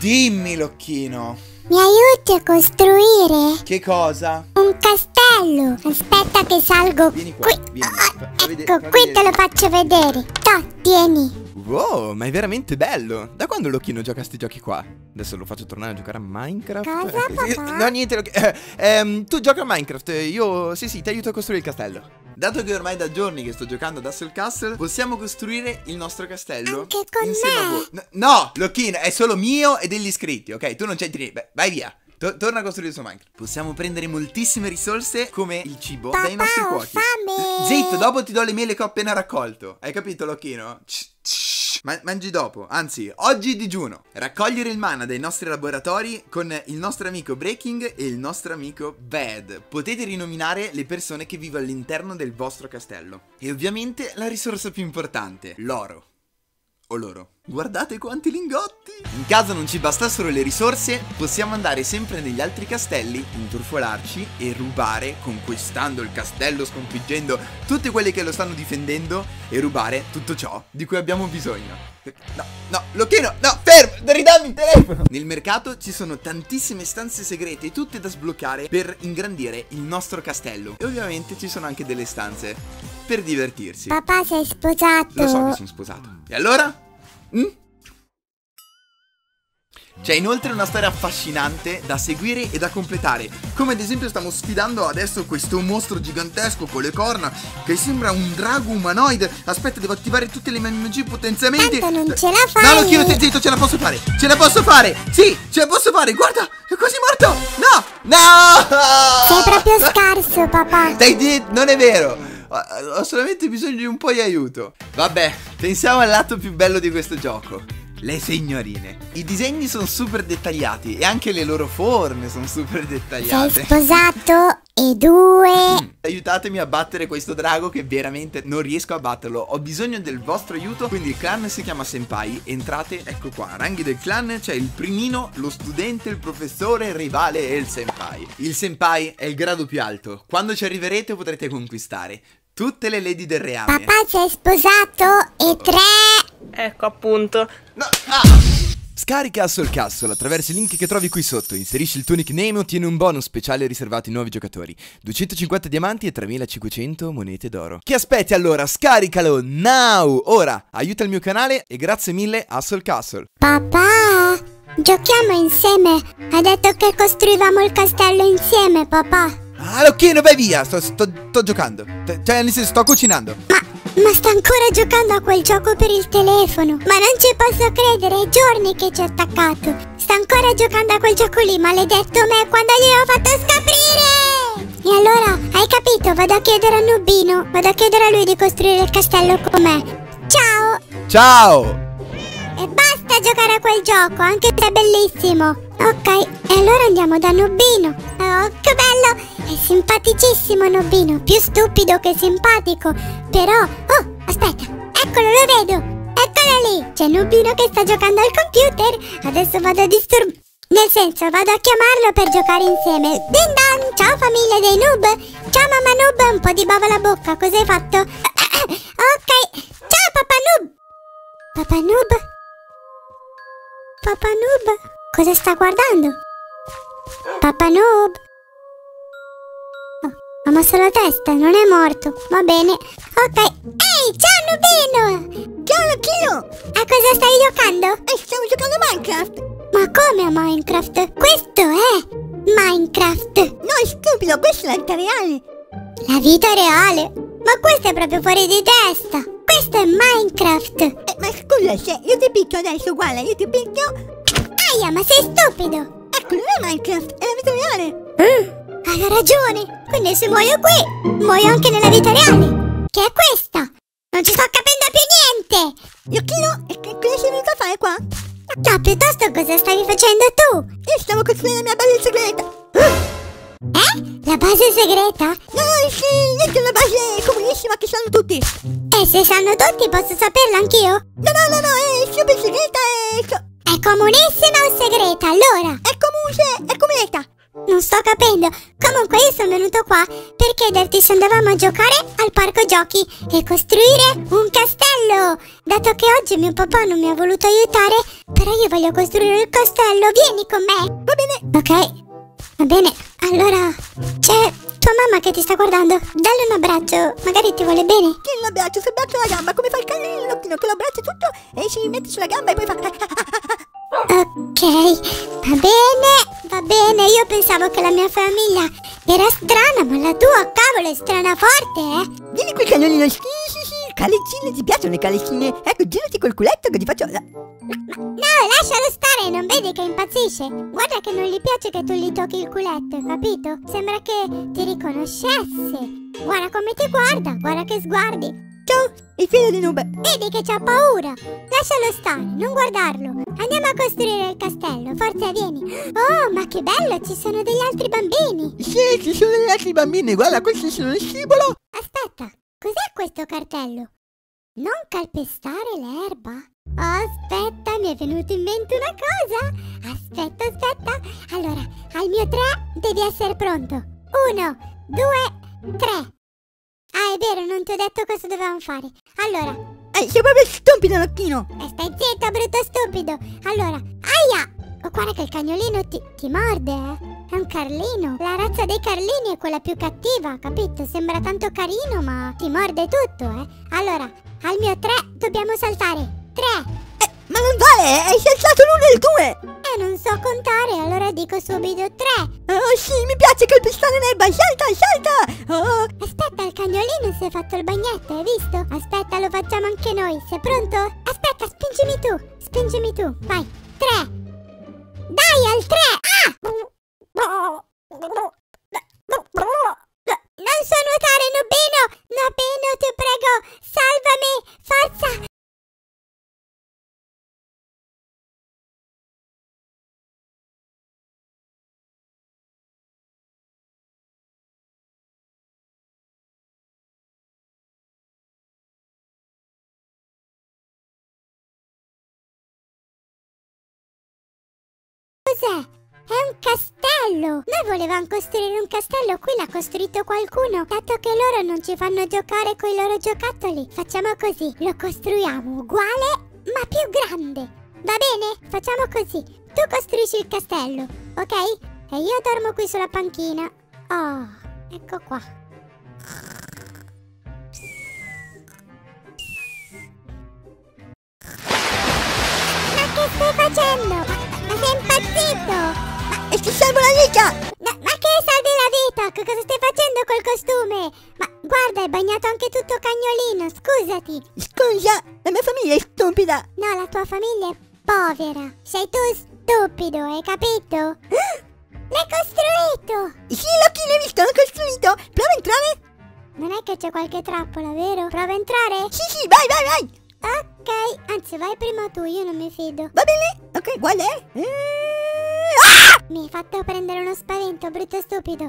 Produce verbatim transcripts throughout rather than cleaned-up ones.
Dimmi, Locchino. Mi aiuti a costruire? Che cosa? Un castello. Aspetta che salgo. Vieni qua, qui. vieni. Oh, Fa- fa ecco, vedere- fa qui vedere. te lo faccio vedere. Toh, tieni. Wow, ma è veramente bello. Da quando Locchino gioca a sti giochi qua? Adesso lo faccio tornare a giocare a Minecraft. Cosa, Ecco, sì, papà? No, niente, Loc- eh, ehm, tu gioca a Minecraft. Io, sì, sì, ti aiuto a costruire il castello. Dato che ormai da giorni che sto giocando ad Hustle Castle, possiamo costruire il nostro castello Anche con insieme me? a voi. No, no, Locchino, è solo mio e degli iscritti, ok? Tu non c'entri. Beh, vai via. To- torna a costruire il suo Minecraft. Possiamo prendere moltissime risorse come il cibo Papà, dai nostri ho cuochi. fame. Zitto, dopo ti do le mele che ho appena raccolto. Hai capito, Locchino? Shh, shh. Ma- mangi dopo. Anzi, oggi digiuno. Raccogliere il mana dai nostri laboratori con il nostro amico Breaking e il nostro amico Bad. Potete rinominare le persone che vivono all'interno del vostro castello. E ovviamente la risorsa più importante, l'oro. O loro. Guardate quanti lingotti! In caso non ci bastassero le risorse, possiamo andare sempre negli altri castelli, intrufolarci e rubare, conquistando il castello, sconfiggendo tutti quelli che lo stanno difendendo e rubare tutto ciò di cui abbiamo bisogno. No, no, Locchino, no, fermo, ridammi il telefono! Nel mercato ci sono tantissime stanze segrete, tutte da sbloccare per ingrandire il nostro castello. E ovviamente ci sono anche delle stanze per divertirsi. Papà, sei sposato? Lo so che sono sposato. E allora? Mm? C'è inoltre una storia affascinante da seguire e da completare. Come ad esempio stiamo sfidando adesso questo mostro gigantesco con le corna che sembra un drago umanoide. Aspetta, devo attivare tutte le mie magie potenziamenti. Tanto non ce la fai. No, Locchino, stai zitto, ce la posso fare. Ce la posso fare. Sì, ce la posso fare. Guarda, è quasi morto. No, no. Sei proprio scarso, papà. Stai zitto, non è vero. Ho solamente bisogno di un po' di aiuto. Vabbè, pensiamo al lato più bello di questo gioco. Le signorine. I disegni sono super dettagliati e anche le loro forme sono super Sei dettagliate. sposato e due. Aiutatemi a battere questo drago che veramente non riesco a batterlo. Ho bisogno del vostro aiuto. Quindi il clan si chiama Senpai. Entrate, ecco qua. Ranghi del clan c'è il primino, lo studente, il professore, il rivale e il Senpai. Il Senpai è il grado più alto. Quando ci arriverete potrete conquistare tutte le lady del reame. Papà, sei sposato e tre. Ecco appunto. No, ah! Scarica Hustle Castle attraverso i link che trovi qui sotto. Inserisci il tuo nickname e ottieni un bonus speciale riservato ai nuovi giocatori. duecentocinquanta diamanti e tremilacinquecento monete d'oro. Che aspetti allora? Scaricalo now! Ora, aiuta il mio canale e grazie mille Hustle Castle. Papà, giochiamo insieme. Ha detto che costruivamo il castello insieme, papà. Ah, Locchino, vai via! Sto, sto, sto giocando. Cioè, nel senso, sto cucinando. Ma, ma sta ancora giocando a quel gioco per il telefono. Ma non ci posso credere, è giorni che ci ha attaccato. Sta ancora giocando a quel gioco lì, maledetto me, quando gliel'ho fatto scoprire! E allora, hai capito? Vado a chiedere a Nubino. Vado a chiedere a lui di costruire il castello con me. Ciao! Ciao! E basta giocare a quel gioco, anche se è bellissimo. Ok, e allora andiamo da Nubino. Oh, che bello! È simpaticissimo Nubino, più stupido che simpatico. Però, oh, aspetta, eccolo, lo vedo. Eccolo lì, c'è Nubino che sta giocando al computer. Adesso vado a disturbare. Nel senso, vado a chiamarlo per giocare insieme. Din dan, ciao famiglia dei noob. Ciao mamma noob, un po' di bava alla bocca, cosa hai fatto? Ok, ciao papà noob. Papà noob? Papà noob? Cosa sta guardando? Papà noob? Oh, ha mosso la testa, non è morto. Va bene. Ok. Ehi, ciao Nubino! Ciao Locchino! A cosa stai giocando? Eh, stavo giocando a Minecraft. Ma come a Minecraft? Questo è Minecraft. No, è stupido, questa è la vita reale. La vita reale? Ma questo è proprio fuori di testa. Questo è Minecraft. Eh, ma scusa, se io ti picchio adesso, guarda, io ti picchio. Aia, ma sei stupido! Ecco, non è Minecraft, è la vita reale! Mm, hai ragione! Quindi se muoio qui, muoio anche nella vita reale! Che è questa? Non ci sto capendo più niente! Locchino, e che cosa sei venuto a fare qua? No, piuttosto cosa stavi facendo tu? Io stavo costruendo la mia base segreta! Eh? La base segreta? No, no, sì, niente, una base comunissima che sanno tutti! E se sanno tutti posso saperla anch'io? No, no, no, no, è super segreta e... È comunissima o segreta, allora? È comune, è comunetta. Non sto capendo. Comunque io sono venuto qua per chiederti se andavamo a giocare al parco giochi e costruire un castello. Dato che oggi mio papà non mi ha voluto aiutare, però io voglio costruire il castello. Vieni con me. Va bene. Ok. Va bene. Allora, c'è tua mamma che ti sta guardando. Dalle un abbraccio. Magari ti vuole bene. Che l'abbraccio? Se abbraccio la gamba, come fa il cagnolino che lo abbraccia tutto e si mette sulla gamba e poi fa... Ok, va bene, va bene. Io pensavo che la mia famiglia era strana, ma la tua, cavolo, è strana forte, eh? Vieni qui, cagnolino. Sì, sì, sì. Calecine, ti piacciono le calecine? Ecco, girati col culetto che ti faccio... No, lascialo stare, non vedi che impazzisce? Guarda che non gli piace che tu gli tocchi il culetto, capito? Sembra che ti riconoscesse. Guarda come ti guarda, guarda che sguardi. Ciao, il figlio di Noob. Vedi che c'ha paura. Lascialo stare, non guardarlo. Andiamo a costruire il castello, forza vieni. Oh, ma che bello, ci sono degli altri bambini. Sì, ci sono degli altri bambini, guarda, questi sono il scivolo. Aspetta, cos'è questo cartello? Non calpestare l'erba? Oh, aspetta, mi è venuto in mente una cosa. Aspetta, aspetta. Allora, al mio tre devi essere pronto. Uno, due, tre. Ah, è vero, non ti ho detto cosa dovevamo fare. Allora, Ehi, sei proprio stupido, Locchino. eh, stai zitto, brutto stupido. Allora, aia! Oh, guarda che il cagnolino ti, ti morde, eh. È un carlino. La razza dei carlini è quella più cattiva, capito? Sembra tanto carino, ma ti morde tutto, eh. Allora, al mio tre dobbiamo saltare. Tre. Eh, ma non vale, hai saltato l'uno e il due. Eh, non so contare, allora dico subito tre. Oh sì, mi piace calpestare l'erba, salta, salta. Oh. Aspetta, il cagnolino si è fatto il bagnetto, hai visto? Aspetta, lo facciamo anche noi. Sei pronto? Aspetta, spingimi tu. Spingimi tu. Vai. Tre. Dai, al tre. Ah! Non so nuotare, Nubino. Nubino, ti prego, salvami. Forza. Cos'è? È un castello! Noi volevamo costruire un castello, qui l'ha costruito qualcuno. Dato che loro non ci fanno giocare con i loro giocattoli, facciamo così, lo costruiamo uguale ma più grande. Va bene? Facciamo così. Tu costruisci il castello, ok? E io dormo qui sulla panchina. Oh, ecco qua. Ma che stai facendo? Ma sei impazzito? Ma e ti salvo la vita. Ma, ma che salvi la vita? Che cosa stai facendo col costume? Ma guarda, hai bagnato anche tutto cagnolino, scusati. Scusa, la mia famiglia è stupida. No, la tua famiglia è povera. Sei tu stupido, hai capito? L'hai costruito! Sì, Locchino, hai visto? L'ho costruito. Prova a entrare. Non è che c'è qualche trappola, vero? Prova a entrare? Sì, sì, vai, vai, vai. Ok, anzi vai prima tu, io non mi fido. Va bene? Ok, qual è? Eh... Mi hai fatto prendere uno spavento, brutto stupido.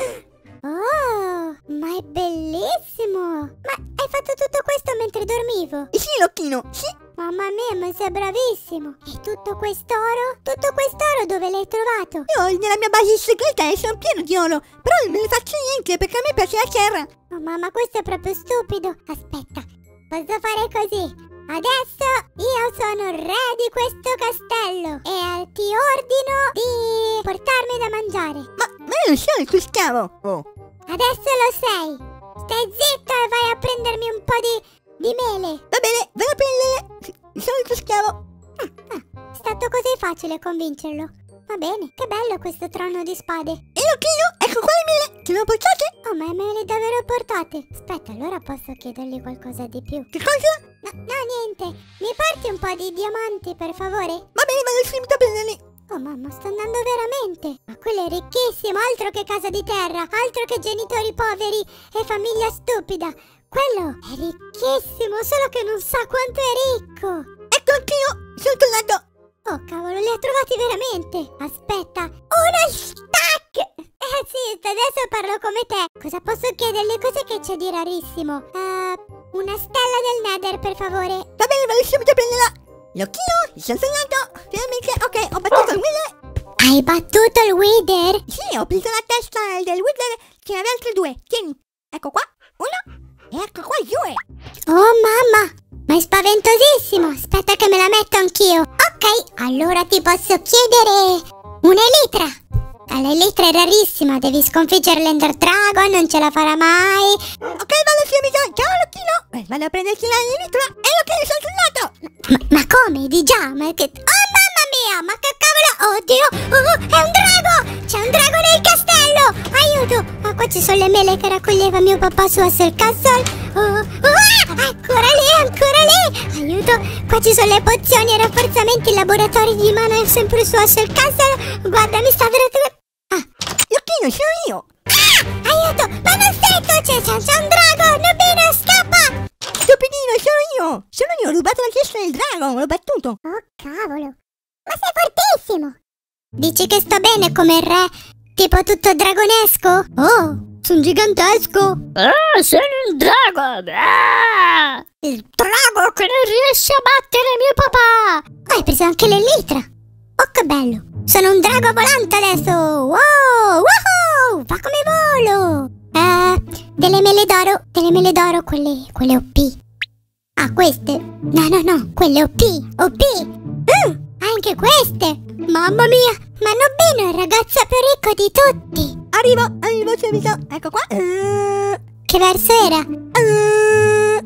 Oh, ma è bellissimo! Ma hai fatto tutto questo mentre dormivo? Sì, Locchino, sì. Mamma mia, ma sei bravissimo! E tutto quest'oro? Tutto quest'oro dove l'hai trovato? Io nella mia base segreta e sono pieno di oro. Però non me ne faccio niente perché a me piace la terra. Oh mamma, questo è proprio stupido! Aspetta, posso fare così? Adesso io sono il re di questo castello e ti ordino di portarmi da mangiare. Ma, ma io non sono il tuo schiavo. Oh. Adesso lo sei. Stai zitto e vai a prendermi un po' di, di mele. Va bene, vai a prendere. Sono il tuo schiavo. Ah, ah, è stato così facile convincerlo. Va bene, che bello questo trono di spade. E Locchino, ecco qua le mele. Te le ho portate? Oh, ma me le hai davvero portate? Aspetta, allora posso chiedergli qualcosa di più. Che cosa? No, no, niente. Mi porti un po' di diamanti, per favore? Va bene, vado subito a prenderli. Oh mamma, sto andando veramente. Ma quello è ricchissimo, altro che casa di terra, altro che genitori poveri e famiglia stupida. Quello è ricchissimo, solo che non sa quanto è ricco. Ecco anch'io, sono tornato. Oh cavolo, li ha trovati veramente. Aspetta, uno stack. Eh sì, adesso parlo come te. Cosa posso chiedergli? Cos'è che c'è di rarissimo? Uh, una stella del Nether, per favore. Va bene, vado subito a prenderla. Locchino, sono tornato. Finalmente, ok, ho battuto il mille. Hai battuto il Wither? Sì, ho preso la testa del Wither, ce n'aveva altre due. Tieni, ecco qua, uno, e ecco qua due. Oh mamma, ma è spaventosissimo. Aspetta che me la metto anch'io. Ok, allora ti posso chiedere un'elitra. L'elitra è rarissima, devi sconfiggere l'Ender Dragon, non ce la farà mai. Ok, vado subito, ciao Lucchino. Eh, vado a prenderti l'elitra e Lucchino sono tornato. Ma, ma come? Di già? Ma che... Oh mamma mia, ma che cavolo? Oddio, oh, è un drago! C'è un drago nel castello! Aiuto! Ah, qua ci sono le mele che raccoglieva mio papà su Hustle Castle. Oh, oh, ancora lì, ancora lì! Aiuto! Qua ci sono le pozioni e rafforzamenti, i laboratori di mana sempre su Hustle Castle. Guarda, mi sta veramente... Ah, Lucchino, sono io! Ah, aiuto! Ma non sei tu, c'è, c'è un drago! Nubino, scappa! Stupidino, sono io! Sono io, ho rubato la testa del drago, l'ho battuto! Oh, cavolo! Ma sei fortissimo! Dici che sto bene come il re? Tipo tutto dragonesco? Oh, sono gigantesco! Ah, sono un drago! Ah! Il drago che non riesce a battere mio papà! Hai preso anche l'elitra! Oh, che bello! Sono un drago volante adesso! Wow! Wow! Va come volo! Eh, delle mele d'oro, delle mele d'oro, quelle, quelle O P. Ah, queste? No, no, no, quelle O P, O P! Uh, anche queste! Mamma mia, ma Nubino è il ragazzo più ricco di tutti! Arrivo, arrivo subito, ecco qua! Uh, Che verso era? uh,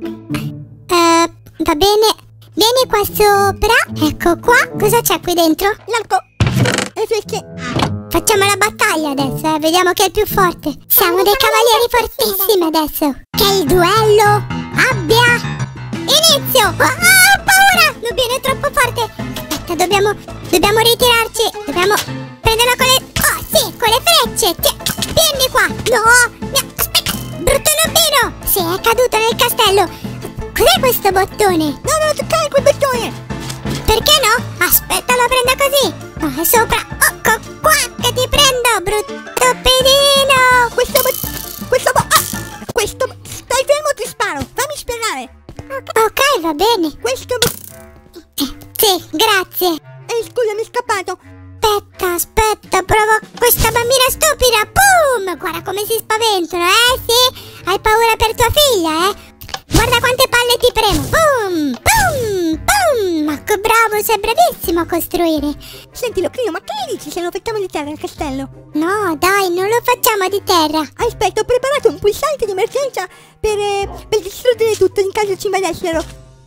Eh, va bene, vieni qua sopra. Ecco qua, cosa c'è qui dentro? L'arco! E frecce! Facciamo la battaglia adesso, eh, vediamo chi è il più forte. Siamo dei cavalieri fortissimi adesso. Che il duello abbia inizio! Ah, ho paura! Nubino è troppo forte. Aspetta, dobbiamo, dobbiamo ritirarci. Dobbiamo prenderlo con le... Oh, sì, con le frecce. Ti- Vieni qua. No, no, aspetta. Brutto Nubino. Sì, è caduto nel castello. Cos'è questo bottone? No, non toccare quel bottone! Perché no? Aspetta, lo prendo così. No, è sopra. Ecco qua che ti prendo, brutto pedino. Questo bo... Questo bo... Ah! Questo bo... Stai fermo, ti sparo! Fammi spiegare! Ok, va bene. Questo bo... Eh, sì, grazie. Eh, scusa, mi è scappato! Aspetta, aspetta, provo questa bambina stupida. Boom! Guarda come si spaventano, eh? Sì? Hai paura per tua figlia, eh? Guarda quante palle ti premo. Boom! Boom! Boom! Ma che bravo, sei bravissimo a costruire. Senti, Lucchino, ma che ne dici se lo facciamo di terra al castello? No, dai, non lo facciamo di terra. Aspetta, ho preparato un pulsante di emergenza per, eh, per distruggere tutto in caso ci invadessero.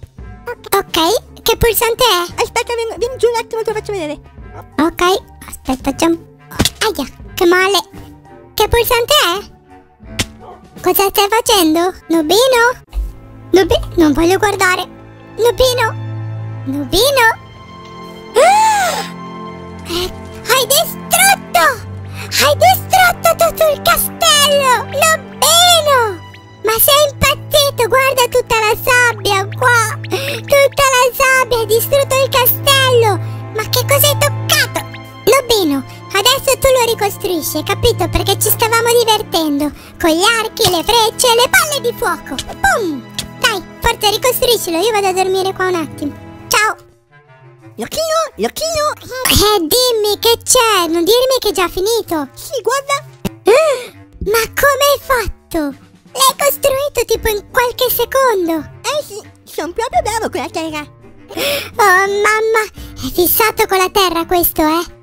Ok, che pulsante è? Aspetta, vieni, vieni giù un attimo, te lo faccio vedere. Ok, aspetta, già... Aia, che male. Che pulsante è? Cosa stai facendo? Nubino? Nubino? Non voglio guardare. Nubino? Nubino? Ah! Eh, hai distrutto! Hai distrutto tutto il castello! Nubino! Ma sei impazzito! Guarda tutta la sabbia qua! Tutta la sabbia! Hai distrutto il castello! Ma che cos'hai toccato? Nubino, adesso tu lo ricostruisci, capito? Perché ci stavamo divertendo. Con gli archi, le frecce e le palle di fuoco. Boom! Dai, forza, ricostruiscilo. Io vado a dormire qua un attimo. Ciao! Lucchino, Lucchino! Eh, dimmi, che c'è? Non dirmi che è già finito. Sì, guarda! Ma come hai fatto? L'hai costruito tipo in qualche secondo. Eh sì, sono proprio bravo con la terra. Oh, mamma, è fissato con la terra questo, eh?